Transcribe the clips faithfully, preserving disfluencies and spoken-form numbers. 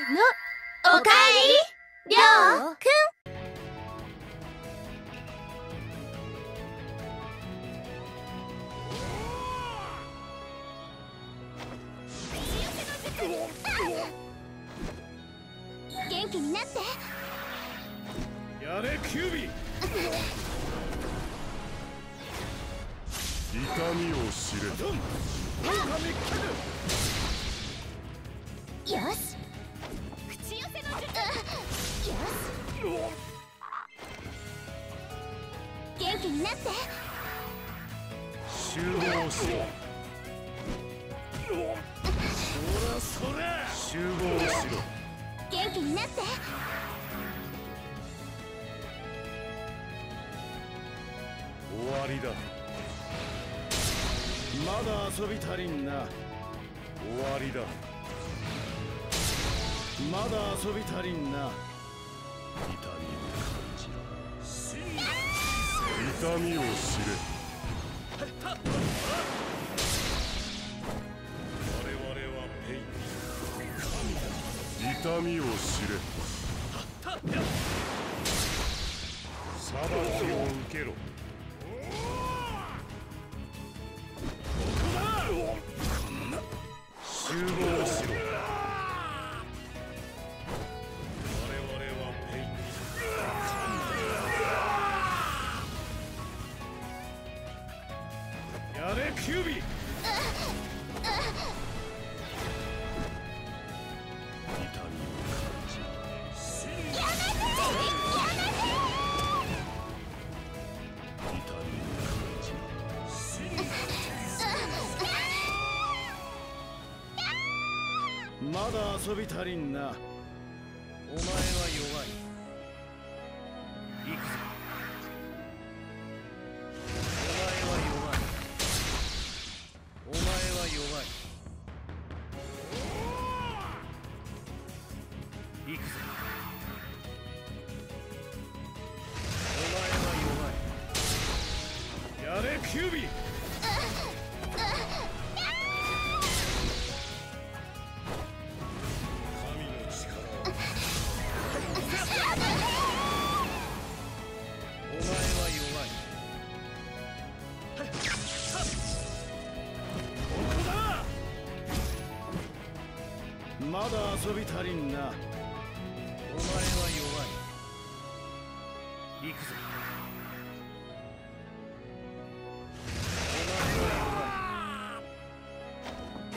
の、おかえりりょうくん。元気になって。 やれキュービー。痛みを知れ。 よし。口寄せの術。よし。元気になって。 集合しろ。そらそら。集合しろ。 元気になって。 終わりだ。まだ遊び足りんな。終わりだ。まだ遊び足りんな。痛みを感じろ。痛みを知れ。我々はペイン。神だ。痛みを知れ。裁きを受けろ。集合しろ。我々はペイン。やれキュービー。痛みを感じろ。やめて。痛みを感じろ。まだ遊び足りんな。お前は弱い。行くぞ。お前は弱い。お前は弱い。行くぞ。お前は弱い。やれキュービー。まだ遊び足りんな。お前は弱い。行くぞ。お前は弱い。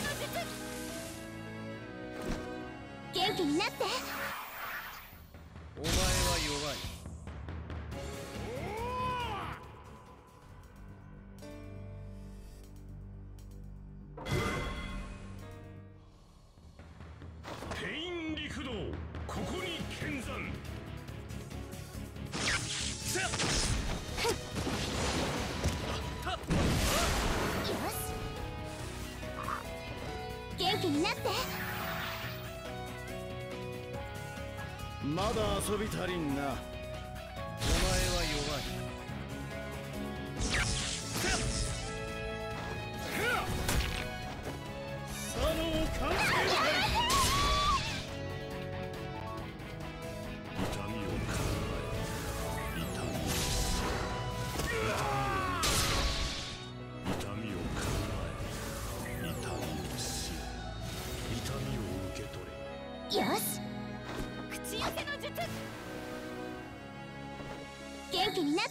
元気になって。 お前は弱い。ペイン陸道、ここに見参。 よし。元気になって。 まだ遊び足りんな。お前は弱い。サノを完成したい。痛みを考え。痛みを知れ。痛みを考え。痛みを知れ。痛みを受け取れ。 よし。口寄せの術。元気になって。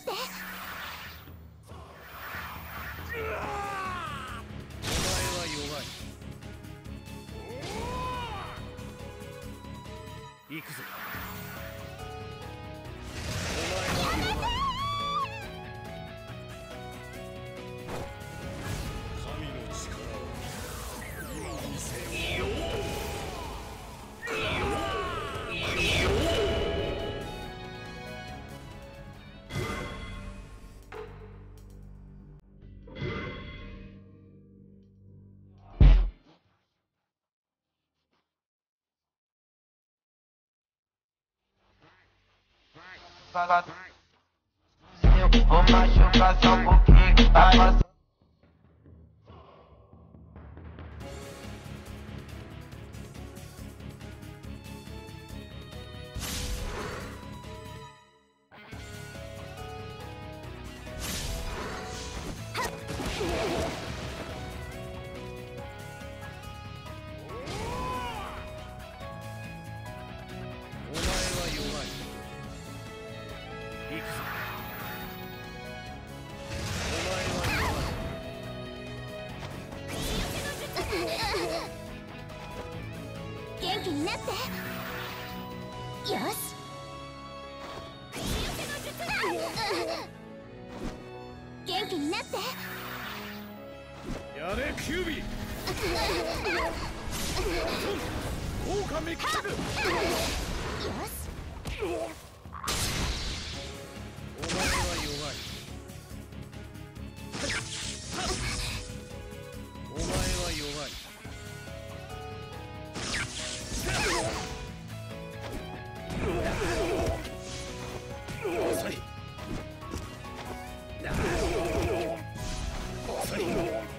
お前は弱い。行くぞ。お前は弱い。神の力を今見せよう。 Vou machucar só um pouquinho, vai passar. 気になって。よし。口寄せの術。元気になって。 やれキュービー。効果メッキャグ。 よし。 お前は弱い。お前は弱い。遅い。遅い。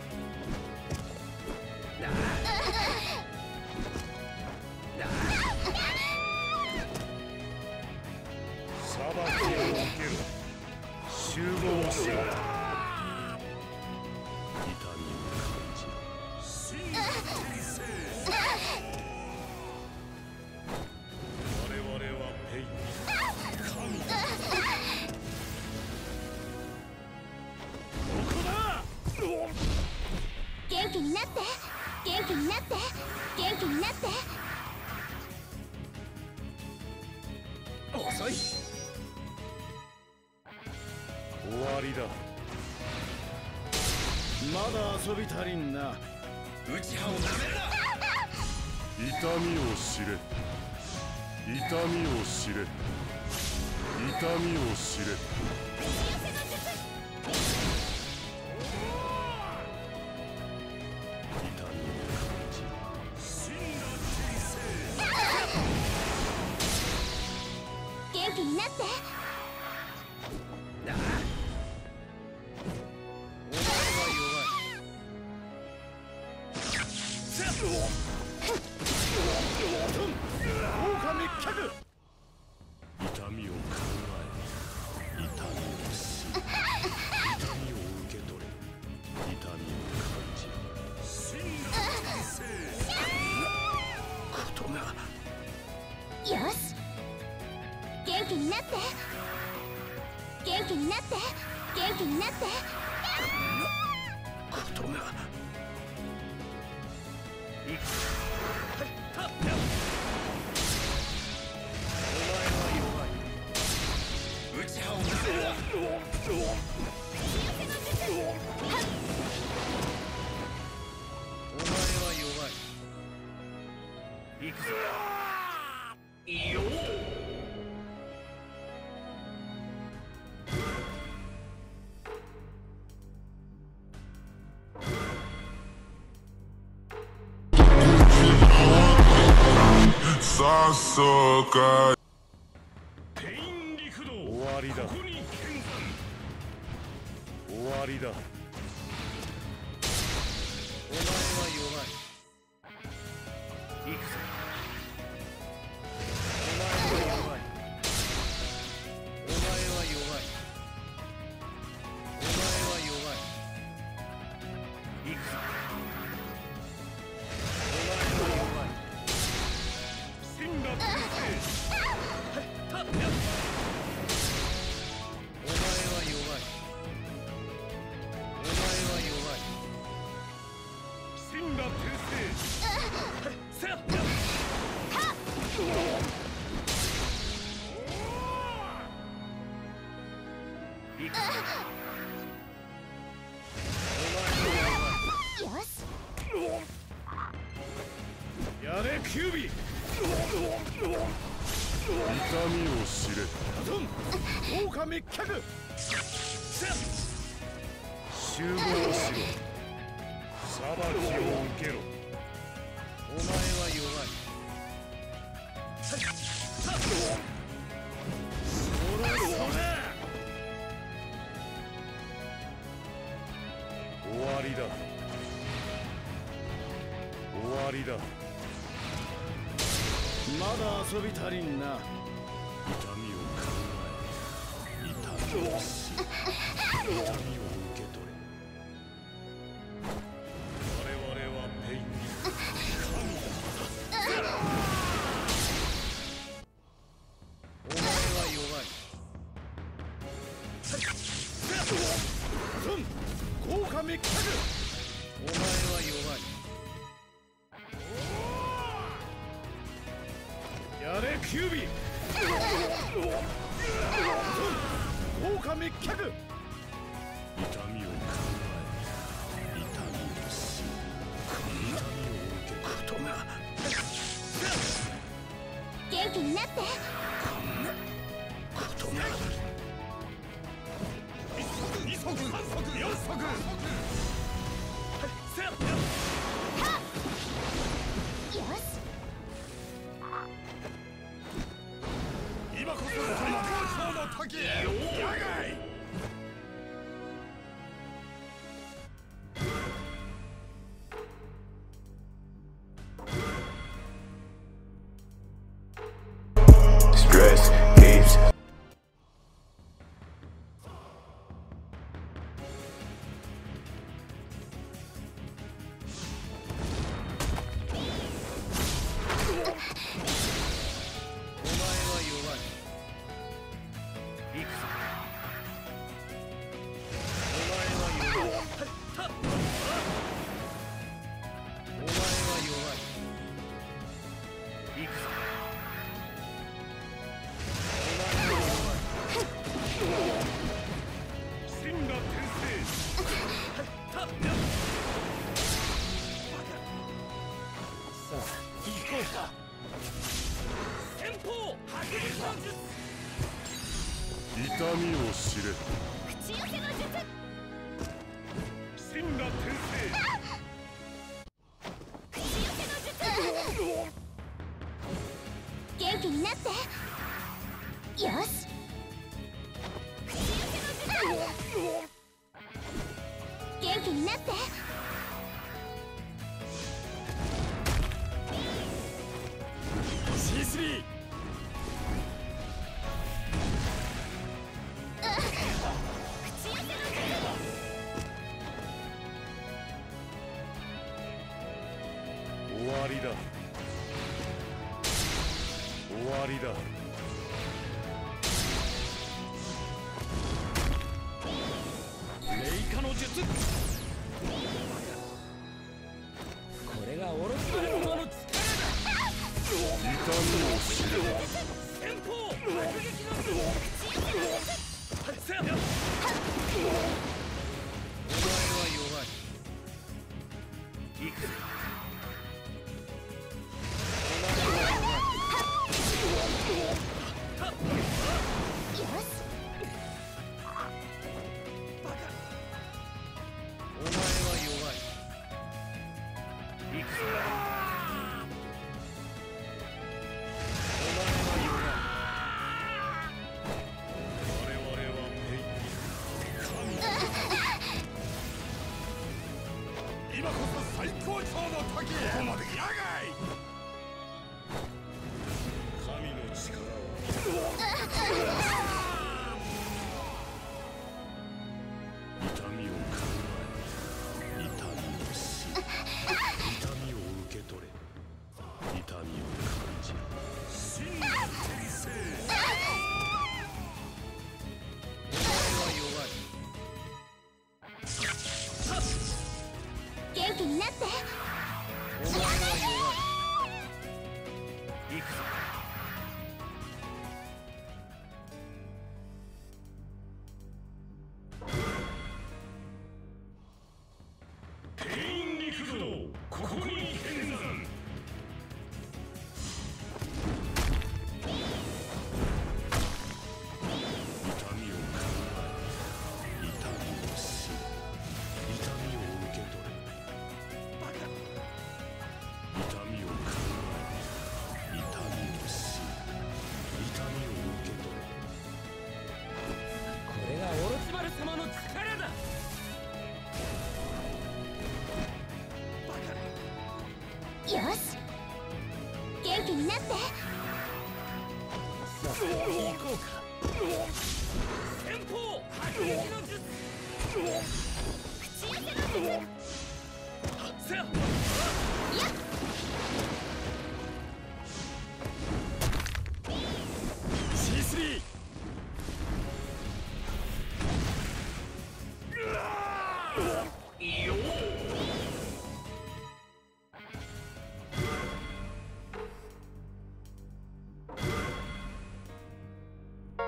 裁きを受けろ。集合しろ。痛みを感じろ。真の転生。我々はペイン神だ。ここだ。 元気になって。元気になって。元気になって。 遅い。終わりだ。まだ遊び足りんな。内派をなめるな。痛みを知れ。痛みを知れ。痛みを知れ。 元気になって。 お前は弱い。効果滅却。痛みを考え、痛みを知る。痛みを受け取れ。痛みを感じろ。真の転生。ことが。 よし。元気になって。元気になって。元気になって。 ことが。いく。お前は弱い。内派をなめるな。お前は弱い。いくぞ。いいよ。 さっそかペイン陸道。終わりだ。ここに見参。終わりだ。お前は弱い。行くぞ。お前は弱い。お前は弱い。お前は弱い。行くぞ。お前は弱い。真が転生。お前は弱い。お前は弱い。真が転生。さあ。行くぞ。お前は弱い。 よし。 やれキュービー。痛みを知れ。効果滅却。集合しろ。裁きを受けろ。お前は弱い。そろそろ終わりだ。終わりだ。まだ遊び足りんな。痛みを考え、痛みを知る。痛みを受け取れ。我々はペインに神だ。お前は弱い。効果滅却。お前は弱い。 やれキュービー豪華滅却痛みを考え痛みを知る痛みを受けことが元気になってことが二足三足四足せやよし今こそ最高潮の時野外 Stress keeps 痛みを知れ口寄せの術死んだ天聖口寄せの術元気になってよし口寄せの術元気になってシースリー終わりだ終わりだ霊化の術これがオロチマル様の力だ痛みを知れ先方爆撃の術せやお前は弱い行くぞ今こそ最高潮の時ここまで野外神の力は痛みを考え痛みを知る痛みを受け取れ痛みを感じる真の天聖元気になってお前は弱い行くぞペイン陸道ここに剣山痛みを考え痛みを知る痛みを受け取れ痛みを考え痛みを知る痛みを受け取れこれがオロチマル様の力だよし元気になってさあ行こうか先方迫撃の術口寄せの術せややっシースリーよ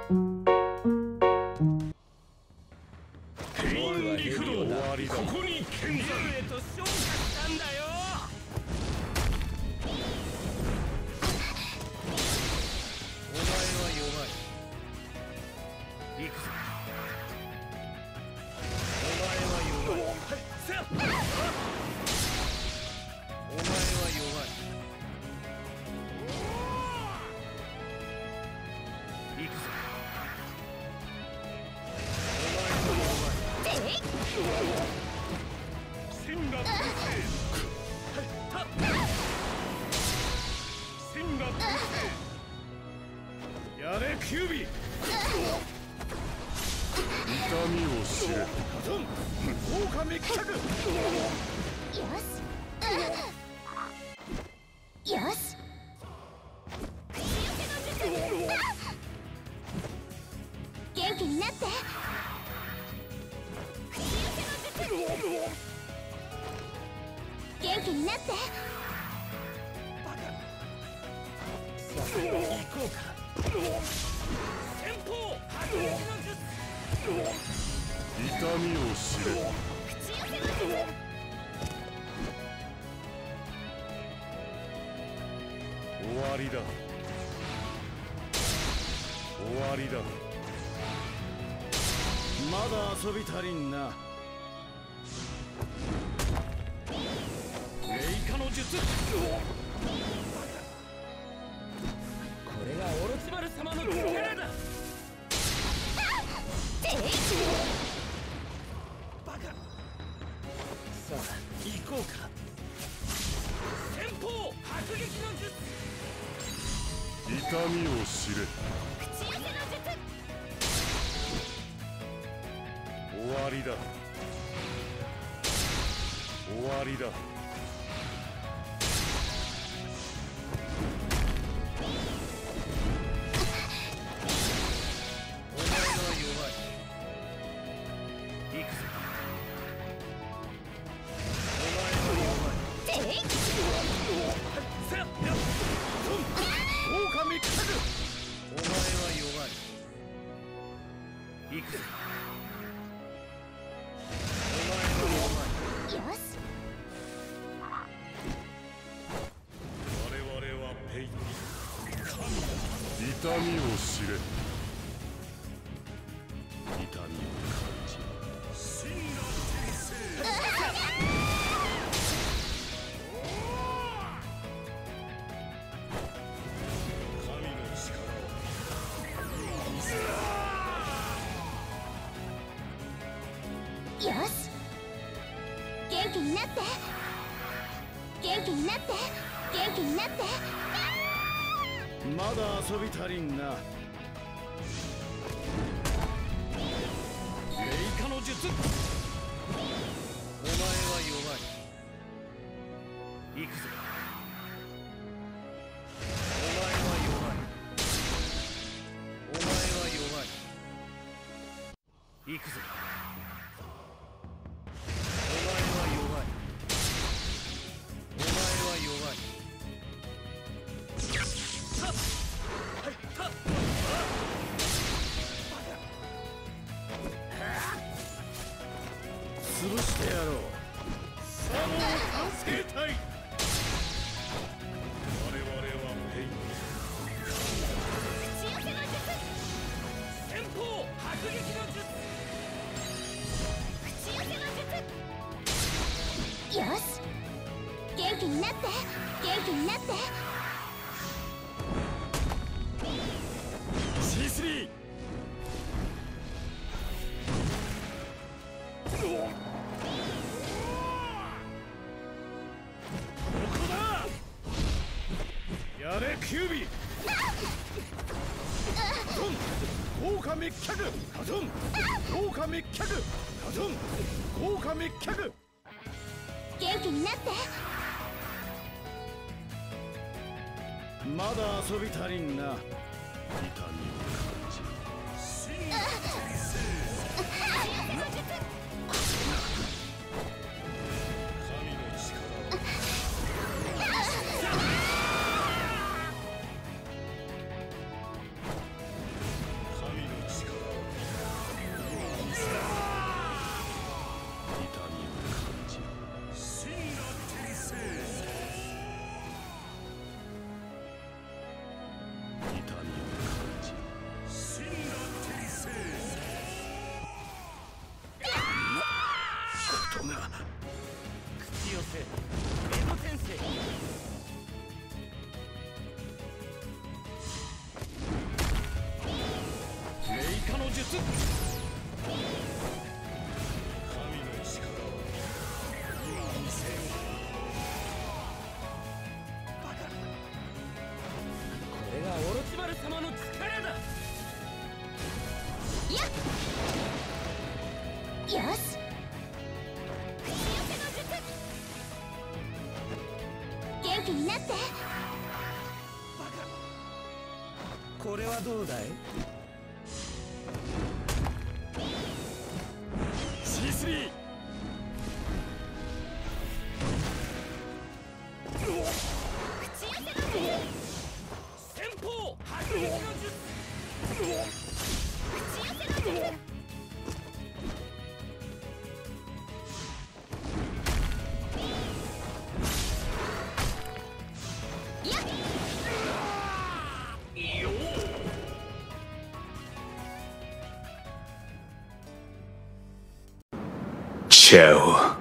全陸道終わりだ。ここに見参へと昇華したんだよ。お前は弱い。行くぞ。お前は弱い。せや。お前は弱い。行くぞ。神羅転生。神羅転生。やれキュービー。痛みを知れ。カトン。狼滅却。 よしよし口寄せの術。元気になって。元気になって。 さあ行こうか。先方迫撃の術。痛みを知れ。 口寄せの術。 終わりだ。終わりだ。まだ遊び足りんな。レイカの術。これがオロチマル様の力だ。バカ。さあ行こうか。先方迫撃の術。痛みを知れ。 口寄せの術。 終わりだ。終わりだ。お前は弱い。行くぞ。お前は弱い。せやっ。狼滅却。お前は弱い。行くぞ。 よし我々はペイン。痛みを知れ。痛みを感じ。神羅転生。神の力を。 よし元気になって。元気になって。元気になって。 まだ遊び足りんな。レイカの術。お前は弱い。行くぞ。お前は弱い。お前は弱い。行くぞ。お前は弱い。お前は弱い。潰してやろう。サモン完成体。我々はペイン。 口寄せの術。 先方迫撃の術。 口寄せの術。よし元気になって。元気になって。 シースリー。やれキュービー。カトン豪華滅却。カトン豪華滅却。カトン豪華滅却。 元気になって。 まだ遊び足りんな。痛みを感じ。神羅転生。神の力を。神のれがオロチマル様の力だ。 やっよし口寄せの術。元気になって。 これはどうだい？ シースリー口寄せの術。 先方迫撃の術。 口寄せの術。やっ Chill.